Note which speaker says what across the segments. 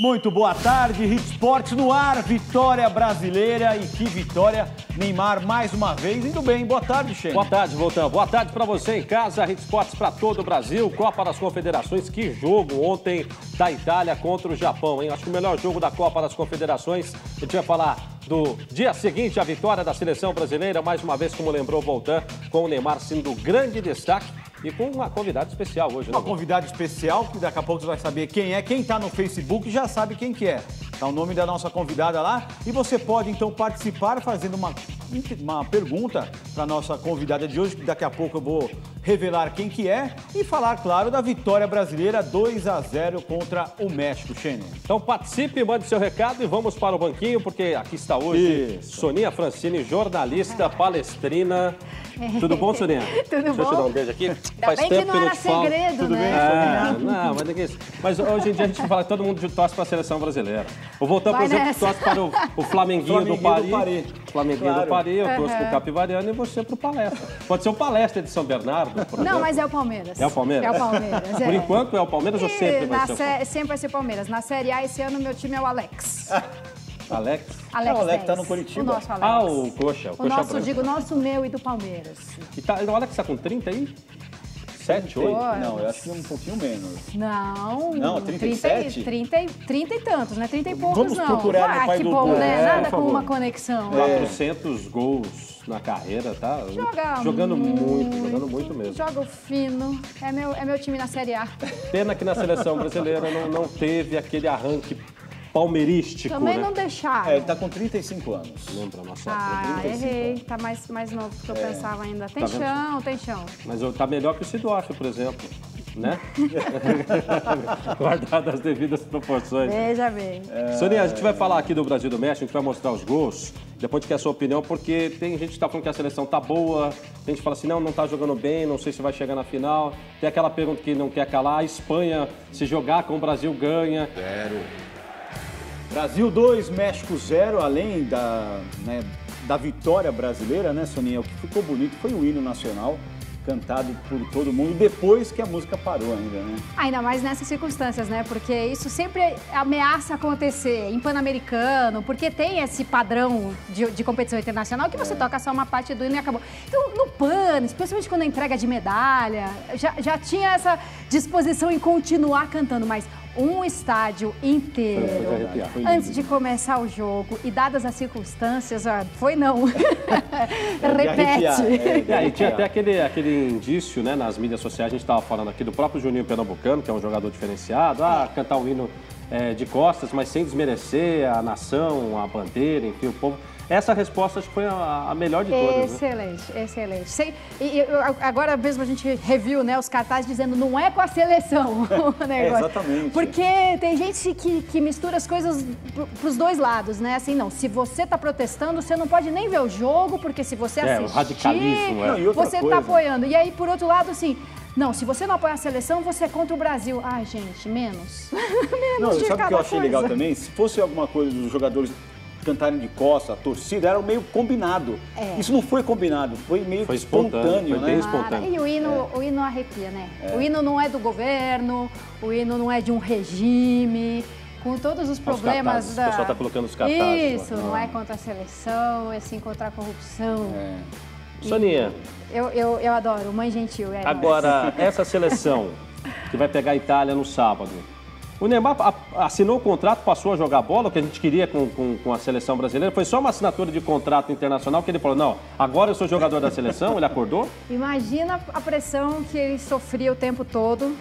Speaker 1: Muito boa tarde, Hit Sports no ar, vitória brasileira e que vitória, Neymar mais uma vez, indo bem, boa tarde, Xênio.
Speaker 2: Boa tarde, voltando, boa tarde para você em casa, Hit Sports para todo o Brasil, Copa das Confederações, que jogo ontem da Itália contra o Japão, hein? Acho que o melhor jogo da Copa das Confederações, a gente vai falar do dia seguinte, a vitória da seleção brasileira, mais uma vez, como lembrou o Voltan, com o Neymar sendo o grande destaque. E com uma convidada especial hoje, né?
Speaker 1: Uma convidada especial, que daqui a pouco você vai saber quem é. Quem está no Facebook já sabe quem que é. Tá o nome da nossa convidada lá. E você pode, então, participar fazendo uma pergunta para a nossa convidada de hoje, que daqui a pouco eu vou revelar quem que é. E falar, claro, da vitória brasileira 2-0 contra o México, Xênio.
Speaker 2: Então participe, mande seu recado e vamos para o banquinho, porque aqui está hoje Soninha Francini, jornalista, palestrina. Tudo bom, Soninha?
Speaker 3: Tudo bom?
Speaker 2: Deixa eu te dar um beijo aqui.
Speaker 3: Faz tempo que não era segredo,
Speaker 1: Tudo
Speaker 3: né?
Speaker 1: bem?
Speaker 2: Não, mas ninguém... Mas hoje em dia a gente fala que todo mundo torce para a seleção brasileira. O Voltan, por exemplo, torce para o Flamenguinho do Paris. Flamenguinho do Paris, eu torço para o Capivariano e você para o Palestra. Pode ser o Palestra de São Bernardo, por exemplo.
Speaker 3: Não, mas é o Palmeiras.
Speaker 2: É o Palmeiras?
Speaker 3: É o Palmeiras,
Speaker 2: Por enquanto é o Palmeiras ou sempre vai ser o Palmeiras?
Speaker 3: Sempre vai ser o Palmeiras. Na Série A, esse ano, meu time é o Alex.
Speaker 2: Alex?
Speaker 1: O Alex tá no Curitiba.
Speaker 3: O nosso Alex.
Speaker 2: Ah, o Coxa.
Speaker 3: O nosso, nosso, meu e do Palmeiras.
Speaker 2: E tá, o Alex tá com 30 aí? 7, 8?
Speaker 1: Não, eu acho que um pouquinho menos.
Speaker 3: Não,
Speaker 1: 37?
Speaker 3: 30 e tantos, né? 30 e poucos
Speaker 1: Vamos
Speaker 3: não.
Speaker 1: procurar no pai
Speaker 3: que
Speaker 1: do
Speaker 3: bom,
Speaker 1: Google.
Speaker 3: né? Nada
Speaker 2: por
Speaker 3: com
Speaker 2: favor.
Speaker 3: uma conexão.
Speaker 2: 400 gols na carreira, tá? Jogando muito mesmo.
Speaker 3: Joga fino. É meu time na Série A.
Speaker 2: Pena que na seleção brasileira não teve aquele arranque palmeirístico,
Speaker 3: Também
Speaker 2: né?
Speaker 3: não deixaram.
Speaker 1: Ele tá com 35 anos.
Speaker 2: Lembra, nossa.
Speaker 3: Errei. Tá mais novo do que eu pensava ainda. Tem
Speaker 2: Tá
Speaker 3: chão, tem chão.
Speaker 2: Mas tá melhor que o Sidoff, por exemplo, né? Guardado as devidas proporções.
Speaker 3: Veja bem.
Speaker 2: Soninha, a gente vai falar aqui do Brasil e do México, a gente vai mostrar os gols, depois a gente quer a sua opinião, porque tem gente que tá falando que a seleção tá boa, tem gente que fala assim, não tá jogando bem, não sei se vai chegar na final. Tem aquela pergunta que não quer calar, a Espanha, se jogar com o Brasil, ganha.
Speaker 1: Brasil 2, México 0, além da vitória brasileira, né, Soninha? O que ficou bonito foi o hino nacional, cantado por todo mundo, depois que a música parou ainda, né?
Speaker 3: Ainda mais nessas circunstâncias, né? Porque isso sempre ameaça acontecer em Pan-Americano, porque tem esse padrão de competição internacional que você toca só uma parte do hino e acabou. Então, no Pan, especialmente quando é entrega de medalha, já tinha essa disposição em continuar cantando, mas um estádio inteiro, antes de começar o jogo, e dadas as circunstâncias, foi não. Repete.
Speaker 2: E aí tinha até aquele indício, né, nas mídias sociais, a gente estava falando aqui do próprio Juninho Pernambucano, que é um jogador diferenciado, cantar o hino de costas, mas sem desmerecer a nação, a bandeira, enfim, o povo. Essa resposta acho que foi a melhor de todas.
Speaker 3: Excelente, né? Excelente. Agora mesmo a gente reviu, né, os cartazes dizendo não é com a seleção o negócio.
Speaker 1: Exatamente.
Speaker 3: Porque tem gente que mistura as coisas pros dois lados, né? Assim, não, se você tá protestando, você não pode nem ver o jogo, porque se você assistir,
Speaker 2: o radicalismo,
Speaker 3: você tá apoiando. E aí, por outro lado, assim, não, se você não apoia a seleção, você é contra o Brasil. Ai, gente, menos. Menos de
Speaker 1: sabe o
Speaker 3: cada
Speaker 1: que eu achei
Speaker 3: coisa.
Speaker 1: legal também? Se fosse alguma coisa dos jogadores cantarem de costas, a torcida, era meio combinado. Isso não foi combinado, foi meio espontâneo,
Speaker 2: foi bem espontâneo.
Speaker 3: E o hino arrepia, né? O hino não é do governo, o hino não é de um regime, com todos os problemas
Speaker 2: O pessoal tá colocando os cartazes.
Speaker 3: Isso, não é contra a seleção, é sim contra a corrupção.
Speaker 2: Soninha.
Speaker 3: Eu adoro, Mãe Gentil.
Speaker 2: Agora, essa seleção que vai pegar a Itália no sábado, o Neymar assinou o contrato, passou a jogar bola, o que a gente queria com a seleção brasileira. Foi só uma assinatura de contrato internacional que ele falou, não, agora eu sou jogador da seleção, ele acordou?
Speaker 3: Imagina a pressão que ele sofria o tempo todo.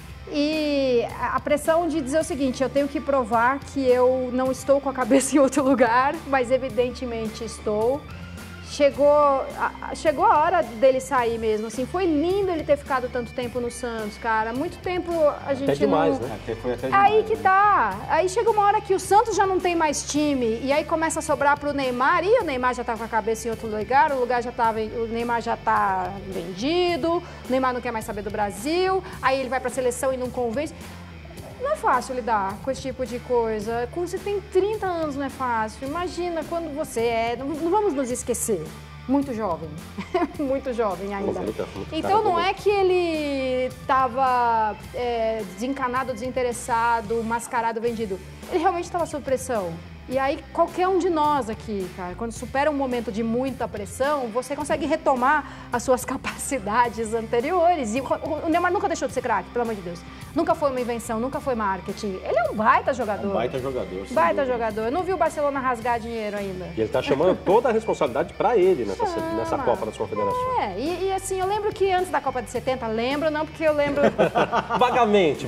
Speaker 3: E a pressão de dizer o seguinte, eu tenho que provar que eu não estou com a cabeça em outro lugar, mas evidentemente estou. Chegou a hora dele sair mesmo, assim, foi lindo ele ter ficado tanto tempo no Santos, cara, muito tempo a gente
Speaker 2: até demais,
Speaker 3: não...
Speaker 2: né? Foi até demais,
Speaker 3: aí que tá, aí chega uma hora que o Santos já não tem mais time, e aí começa a sobrar pro Neymar, e o Neymar já tá com a cabeça em outro lugar, o Neymar já tá vendido, o Neymar não quer mais saber do Brasil, aí ele vai pra seleção e não convence. Não é fácil lidar com esse tipo de coisa. Quando você tem 30 anos não é fácil. Imagina quando você não vamos nos esquecer. muito jovem, muito jovem ainda. Então não é que ele estava desencanado, desinteressado, mascarado, vendido. Ele realmente estava sob pressão. E aí, qualquer um de nós aqui, cara, quando supera um momento de muita pressão, você consegue retomar as suas capacidades anteriores. E o Neymar nunca deixou de ser craque, pelo amor de Deus. Nunca foi uma invenção, nunca foi marketing. Ele é um baita jogador.
Speaker 1: Um baita jogador.
Speaker 3: Baita jogador. Eu não vi o Barcelona rasgar dinheiro ainda.
Speaker 2: E ele tá chamando toda a responsabilidade para ele nessa Copa das Confederações.
Speaker 3: E assim, eu lembro que antes da Copa de 70, lembro não, porque eu lembro...
Speaker 2: Vagamente.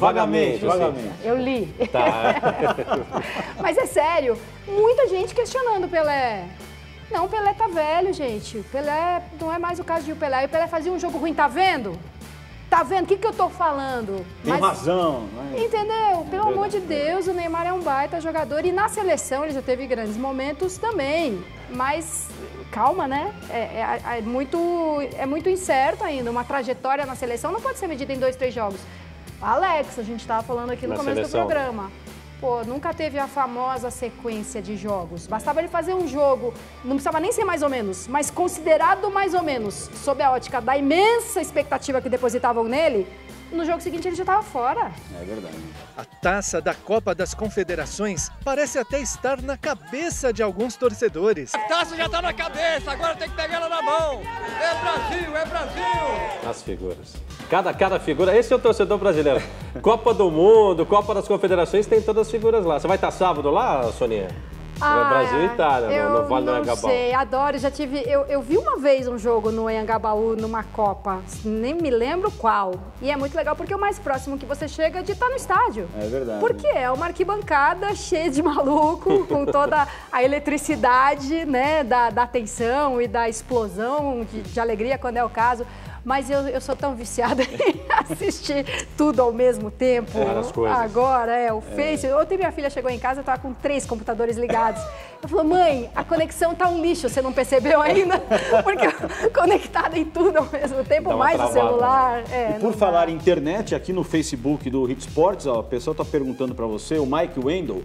Speaker 3: Eu li.
Speaker 2: Tá.
Speaker 3: Mas é sério, muita gente questionando o Pelé. Não, o Pelé tá velho, gente. O Pelé não é mais o caso de o Pelé. E o Pelé fazia um jogo ruim, tá vendo? Tá vendo? O que eu tô falando?
Speaker 1: Tem razão. Né?
Speaker 3: Entendeu? Pelo amor de Deus, o Neymar é um baita jogador. E na seleção ele já teve grandes momentos também. Mas calma, né? É muito incerto ainda. Uma trajetória na seleção não pode ser medida em 2, 3 jogos. Alex, a gente tava falando aqui no começo do programa. Pô, nunca teve a famosa sequência de jogos. Bastava ele fazer um jogo, não precisava nem ser mais ou menos, mas considerado mais ou menos, sob a ótica da imensa expectativa que depositavam nele, no jogo seguinte ele já estava fora.
Speaker 1: É verdade.
Speaker 4: A taça da Copa das Confederações parece até estar na cabeça de alguns torcedores.
Speaker 5: A taça já está na cabeça, agora tem que pegar ela na mão. É Brasil, é Brasil!
Speaker 2: As figuras. Cada figura, esse é o torcedor brasileiro. Copa do Mundo, Copa das Confederações, tem todas as figuras lá. Você vai estar sábado lá, Soninha? Brasil e Itália, no Vale do Anhangabaú.
Speaker 3: Eu não sei, adoro, já tive... Eu vi uma vez um jogo no Anhangabaú, numa Copa, nem me lembro qual. E é muito legal porque é o mais próximo que você chega de estar no estádio.
Speaker 1: É verdade.
Speaker 3: Porque é uma arquibancada cheia de maluco, com toda a eletricidade, né, da tensão e da explosão de alegria, quando é o caso. Mas eu sou tão viciada em assistir tudo ao mesmo tempo. Agora, o Face. Ontem minha filha chegou em casa, eu estava com 3 computadores ligados. Eu falei, mãe, a conexão tá um lixo, você não percebeu ainda? Porque conectada em tudo ao mesmo tempo, mais o celular.
Speaker 1: E por falar em internet, aqui no Facebook do Hit Sports, ó, a pessoa está perguntando para você, o Mike Wendell,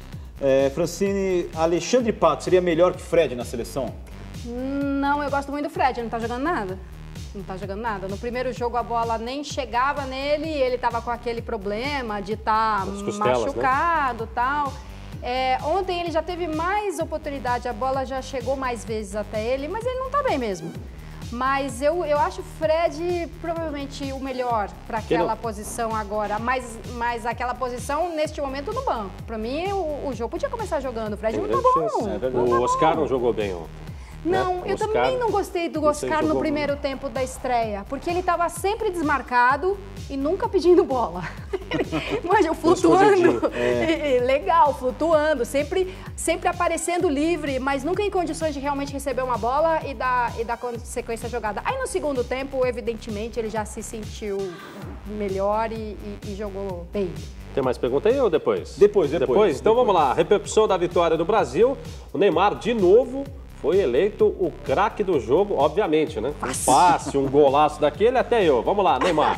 Speaker 1: Francine, Alexandre Pato seria melhor que Fred na seleção?
Speaker 3: Não, eu gosto muito do Fred, ele não tá jogando nada. Não tá jogando nada. No primeiro jogo a bola nem chegava nele e ele tava com aquele problema de estar machucado e tal. Ontem ele já teve mais oportunidade, a bola já chegou mais vezes até ele, mas ele não tá bem mesmo. Mas eu acho o Fred provavelmente o melhor para aquela posição agora, mas aquela posição neste momento no banco. Para mim o jogo podia começar jogando, o Fred não tá bom.
Speaker 2: O Oscar não jogou bem ontem.
Speaker 3: Não, eu também não gostei do Oscar no primeiro tempo da estreia, porque ele estava sempre desmarcado e nunca pedindo bola. Imagina, flutuando, legal, flutuando, sempre aparecendo livre, mas nunca em condições de realmente receber uma bola e dar sequência jogada. Aí no segundo tempo, evidentemente, ele já se sentiu melhor e jogou bem.
Speaker 2: Tem mais pergunta aí ou depois?
Speaker 1: Depois.
Speaker 2: Então vamos lá, repercussão da vitória do Brasil, o Neymar de novo foi eleito o craque do jogo, obviamente, né? Um passe, um golaço daquele, até eu. Vamos lá, Neymar.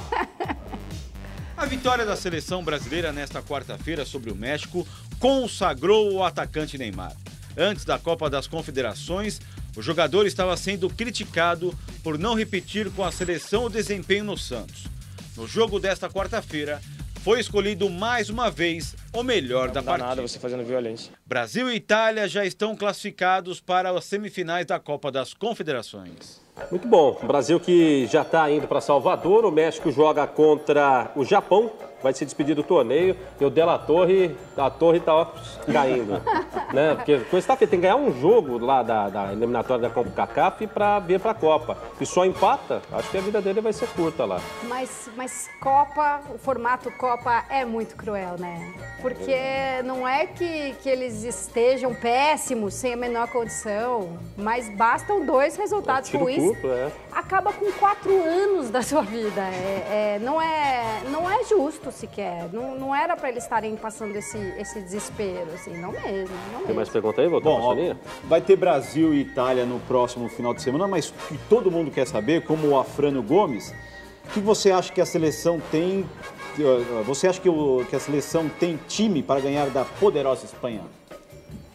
Speaker 6: A vitória da seleção brasileira nesta quarta-feira sobre o México consagrou o atacante Neymar. Antes da Copa das Confederações, o jogador estava sendo criticado por não repetir com a seleção o desempenho no Santos. No jogo desta quarta-feira, foi escolhido mais uma vez o melhor da partida.
Speaker 7: Nada você fazendo violência.
Speaker 6: Brasil e Itália já estão classificados para as semifinais da Copa das Confederações.
Speaker 2: Muito bom. O Brasil que já está indo para Salvador. O México joga contra o Japão. Vai se despedir do torneio. E o Della Torre, a torre está caindo. Né? Porque com esse tem que ganhar um jogo lá da eliminatória da CONCACAF para vir para a Copa. E só empata, acho que a vida dele vai ser curta lá.
Speaker 3: Mas Copa, o formato Copa é muito cruel, né? Porque não é que eles estejam péssimos, sem a menor condição, mas bastam 2 resultados ruins. Acaba com 4 anos da sua vida. Não é justo sequer. Não era para eles estarem passando esse desespero, assim, não mesmo.
Speaker 2: Tem mais pergunta aí,
Speaker 1: Bom, vai ter Brasil e Itália no próximo final de semana, mas que todo mundo quer saber, como o Afrânio Gomes, o que você acha que a seleção tem? Você acha que a seleção tem time para ganhar da poderosa Espanha?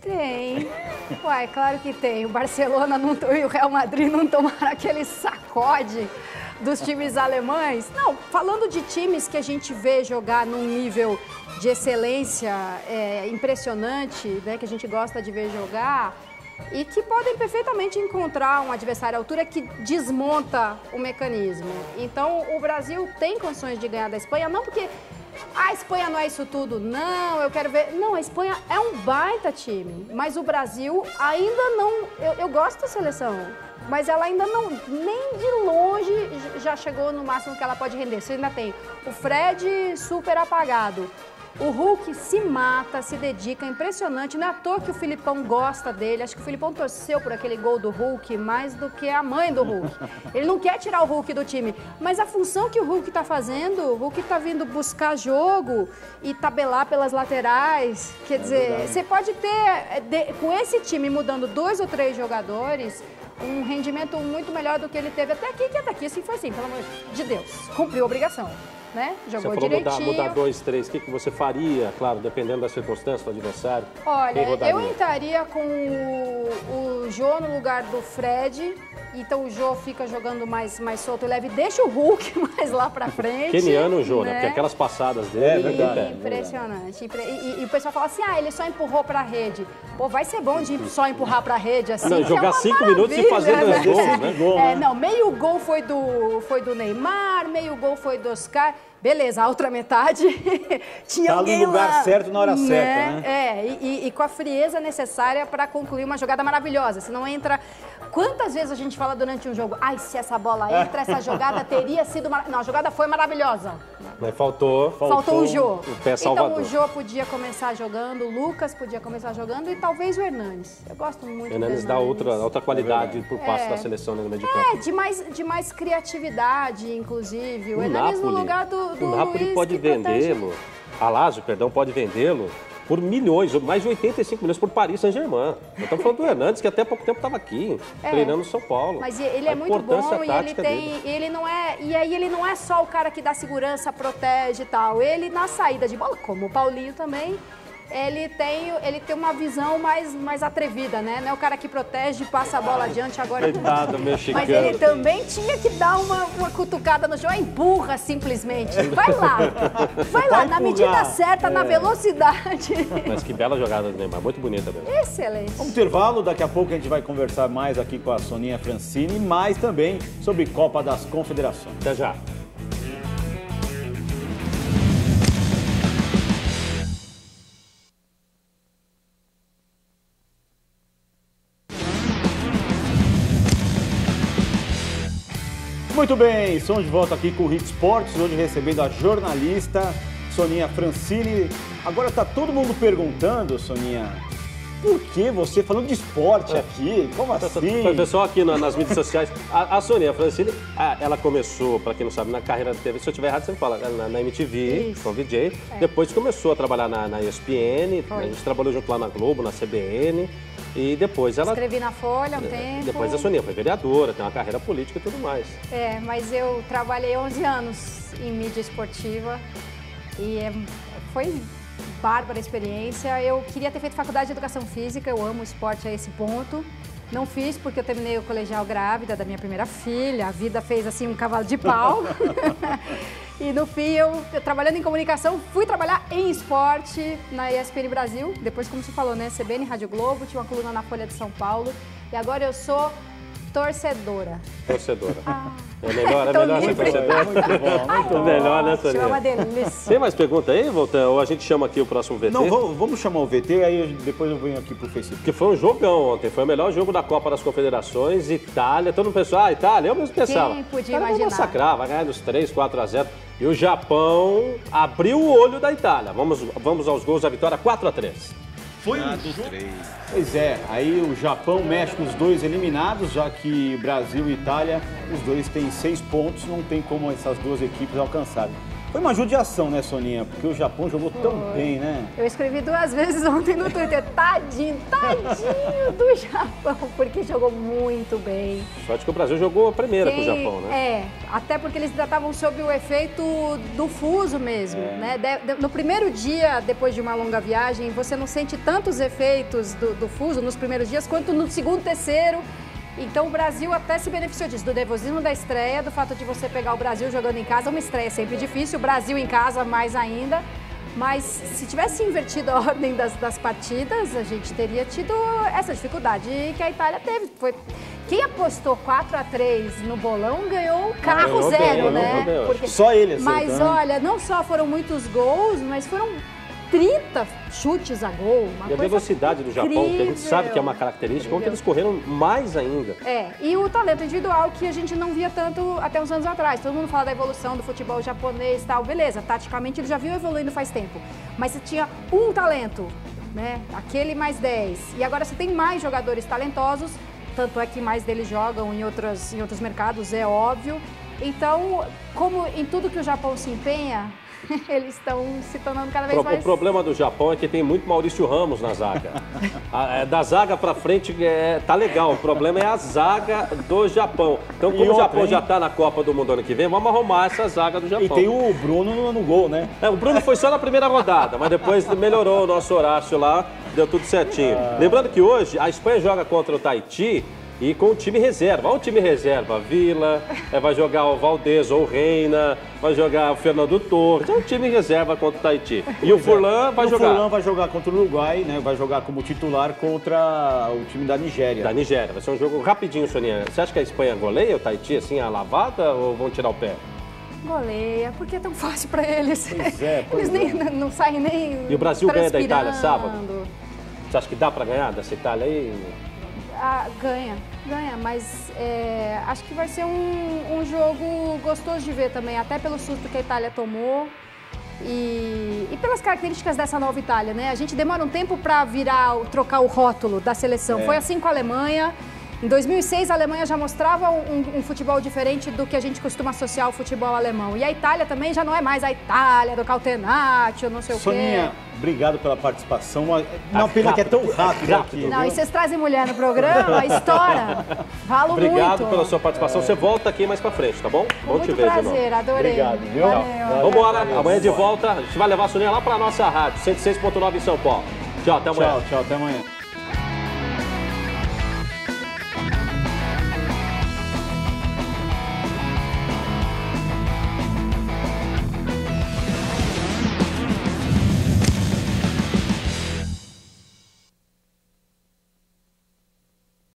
Speaker 3: Tem. Uai, claro que tem. O Barcelona e o Real Madrid não tomaram aquele sacode dos times alemães. Não, falando de times que a gente vê jogar num nível de excelência impressionante, né, que a gente gosta de ver jogar, e que podem perfeitamente encontrar um adversário à altura que desmonta o mecanismo. Então, o Brasil tem condições de ganhar da Espanha, não porque a Espanha não é isso tudo, não, eu quero ver... Não, a Espanha é um baita time, mas o Brasil ainda não... Eu gosto da seleção, mas ela ainda não, nem de longe já chegou no máximo que ela pode render. Você ainda tem o Fred super apagado. O Hulk se mata, se dedica, impressionante. Não é à toa que o Filipão gosta dele. Acho que o Filipão torceu por aquele gol do Hulk mais do que a mãe do Hulk. Ele não quer tirar o Hulk do time. Mas a função que o Hulk está fazendo, o Hulk está vindo buscar jogo e tabelar pelas laterais. Quer dizer, você pode ter, com esse time mudando 2 ou 3 jogadores, um rendimento muito melhor do que ele teve até aqui, que até aqui assim foi assim, pelo amor de Deus. Cumpriu a obrigação. Né? Jogou
Speaker 2: você falou
Speaker 3: direitinho.
Speaker 2: mudar 2, 3, o que você faria, claro, dependendo da circunstância do adversário?
Speaker 3: Olha, eu entraria com o Jô no lugar do Fred, então o Jô fica jogando mais solto e leve, deixa o Hulk mais lá pra frente.
Speaker 2: Keniano o Jô, né? Porque aquelas passadas dele... É
Speaker 1: verdade.
Speaker 3: Impressionante. E o pessoal fala assim, ele só empurrou pra rede. Pô, vai ser bom de só empurrar pra rede assim.
Speaker 2: Não, jogar 5 minutos e fazer 2 gols, né?
Speaker 3: Não, meio gol foi do Neymar, meio gol foi do Oscar. Beleza, a outra metade tinha alguém
Speaker 1: no lugar
Speaker 3: lá,
Speaker 1: certo na hora certa,
Speaker 3: né? E com a frieza necessária para concluir uma jogada maravilhosa. Se não entra... Quantas vezes a gente fala durante um jogo, ai, se essa bola entra, essa jogada teria sido... Não, a jogada foi maravilhosa.
Speaker 2: Mas faltou
Speaker 3: o Jô.
Speaker 2: O pé salvador.
Speaker 3: Então o Jô podia começar jogando, o Lucas podia começar jogando e talvez o Hernanes. Eu gosto muito do Hernanes.
Speaker 2: Dá outra qualidade por passe da seleção no meio de campo.
Speaker 3: De mais criatividade, inclusive. O Hernanes no lugar do
Speaker 2: o Napoli
Speaker 3: Luiz,
Speaker 2: pode vendê-lo, a Lazio, perdão, pode vendê-lo por milhões, mais de 85 milhões por Paris Saint-Germain. Nós estamos falando do Hernandes, que até há pouco tempo estava aqui, treinando no São Paulo.
Speaker 3: Mas ele é muito bom e ele não é... E aí ele não é só o cara que dá segurança, protege e tal. Ele, na saída de bola, como o Paulinho também, ele tem uma visão mais atrevida, né? Não é o cara que protege e passa a bola adiante agora.
Speaker 2: Coitado, mexicano.
Speaker 3: Mas ele também tinha que dar uma cutucada no chão, empurra simplesmente. Vai lá, na medida certa, na velocidade.
Speaker 2: Mas que bela jogada do Neymar, muito bonita mesmo.
Speaker 3: Excelente.
Speaker 1: Vamos intervalo, daqui a pouco a gente vai conversar mais aqui com a Soninha Francini, mais também sobre Copa das Confederações.
Speaker 2: Até já.
Speaker 1: Muito bem, estamos de volta aqui com o Hit Sports, hoje recebendo a jornalista Soninha Francini. Agora tá todo mundo perguntando, Soninha, por que você falando de esporte aqui? Como assim?
Speaker 2: O pessoal aqui nas mídias sociais, a Soninha Francini, ela começou, para quem não sabe, na carreira da TV, se eu estiver errado, você me fala, na MTV, com VJ, depois começou a trabalhar na ESPN, a gente trabalhou junto lá na Globo, na CBN. E depois ela...
Speaker 3: Escrevi na Folha um tempo.
Speaker 2: Depois a Soninha foi vereadora, tem uma carreira política e tudo mais.
Speaker 3: Mas eu trabalhei 11 anos em mídia esportiva e foi bárbara a experiência. Eu queria ter feito faculdade de Educação Física, eu amo esporte a esse ponto. Não fiz porque eu terminei o colegial grávida da minha primeira filha, a vida fez assim um cavalo de pau. E no fim, eu trabalhando em comunicação, fui trabalhar em esporte na ESPN Brasil. Depois, como você falou, né? CBN, Rádio Globo, tinha uma coluna na Folha de São Paulo. E agora eu sou torcedora.
Speaker 2: Torcedora. É melhor ser torcedora.
Speaker 1: Muito bom, muito
Speaker 2: melhor, né, Soninha?
Speaker 3: É uma delícia.
Speaker 2: Tem mais pergunta aí, Voltan? Ou a gente chama aqui o próximo VT?
Speaker 1: Não, vamos chamar o VT, aí depois eu venho aqui pro Facebook.
Speaker 2: Porque foi um jogão ontem, foi o melhor jogo da Copa das Confederações, Itália, todo mundo pensou, Itália, eu mesmo pensava.
Speaker 3: Quem podia
Speaker 2: vai
Speaker 3: imaginar?
Speaker 2: massacrar, vai ganhar dos 3, 4-0. E o Japão abriu o olho da Itália. Vamos aos gols da vitória, 4-3.
Speaker 6: Foi um dos 3.
Speaker 1: Pois é, aí o Japão, México, os dois eliminados, já que Brasil e Itália, os dois têm 6 pontos, não tem como essas duas equipes alcançarem. Foi uma judiação, né, Soninha? Porque o Japão jogou tão bem, né?
Speaker 3: Eu escrevi 2 vezes ontem no Twitter, tadinho do Japão, porque jogou muito bem.
Speaker 2: Sorte que o Brasil jogou a primeira com o Japão, né?
Speaker 3: Até porque eles ainda estavam sob o efeito do fuso mesmo, né? No primeiro dia, depois de uma longa viagem, você não sente tantos efeitos do fuso nos primeiros dias, quanto no segundo, terceiro. Então o Brasil até se beneficiou disso, do nervosismo da estreia, do fato de você pegar o Brasil jogando em casa, uma estreia sempre difícil, o Brasil em casa mais ainda. Mas se tivesse invertido a ordem das partidas, a gente teria tido essa dificuldade que a Itália teve. Quem apostou 4-3 no bolão ganhou carro zero, né?
Speaker 1: Porque... Só ele acertou,
Speaker 3: Mas olha, não só foram muitos gols, mas foram 30 chutes a gol.
Speaker 2: E a velocidade do Japão, que a gente sabe que é uma característica, ontem eles correram mais ainda.
Speaker 3: E o talento individual que a gente não via tanto até uns anos atrás. Todo mundo fala da evolução do futebol japonês e tal, beleza, taticamente ele já viu evoluindo faz tempo. Mas você tinha um talento, né? Aquele mais 10. E agora você tem mais jogadores talentosos, tanto é que mais deles jogam em outros mercados, é óbvio. Então, como em tudo que o Japão se empenha, eles estão se tornando cada vez mais...
Speaker 2: O problema do Japão é que tem muito Maurício Ramos na zaga. Da zaga pra frente tá legal, o problema é a zaga do Japão. Então, como o Japão já tá na Copa do Mundo ano que vem, vamos arrumar essa zaga do Japão.
Speaker 1: E tem o Bruno no gol, né?
Speaker 2: O Bruno foi só na primeira rodada, mas depois melhorou o nosso Horácio lá, deu tudo certinho. Lembrando que hoje a Espanha joga contra o Tahiti e com o time reserva. Olha o time reserva, Vila, vai jogar o Valdez ou o Reina, vai jogar o Fernando Torres, é um time reserva contra o Tahiti. E o Furlan vai jogar. O
Speaker 1: Furlan vai jogar contra o Uruguai, né? Vai jogar como titular contra o time da Nigéria.
Speaker 2: Da Nigéria, vai ser um jogo rapidinho, Soninha. Você acha que a Espanha goleia o Tahiti assim, a lavada, ou vão tirar o pé?
Speaker 3: Goleia, porque é tão fácil pra eles.
Speaker 1: Pois
Speaker 3: eles não saem nem.
Speaker 2: E o Brasil ganha da Itália sábado? Você acha que dá pra ganhar dessa Itália aí?
Speaker 3: Ganha, mas acho que vai ser um jogo gostoso de ver também, até pelo susto que a Itália tomou e pelas características dessa nova Itália, né? A gente demora um tempo para trocar o rótulo da seleção. Foi assim com a Alemanha. Em 2006, a Alemanha já mostrava um futebol diferente do que a gente costuma associar ao futebol alemão. E a Itália também já não é mais a Itália do Caltenaccio, não sei o quê.
Speaker 1: Soninha, obrigado pela participação. Uma pena que é tão rápido aqui.
Speaker 3: Não, e vocês trazem mulher no programa, estoura. Falo muito.
Speaker 2: Obrigado pela sua participação. Você volta aqui mais pra frente, tá bom? Bom te ver de novo.
Speaker 3: Muito prazer, adorei.
Speaker 1: Obrigado, viu?
Speaker 3: Valeu.
Speaker 2: Vambora, amanhã de volta. A gente vai levar a Soninha lá pra nossa rádio, 106.9 em São Paulo. Tchau, até amanhã.
Speaker 1: Tchau, até amanhã.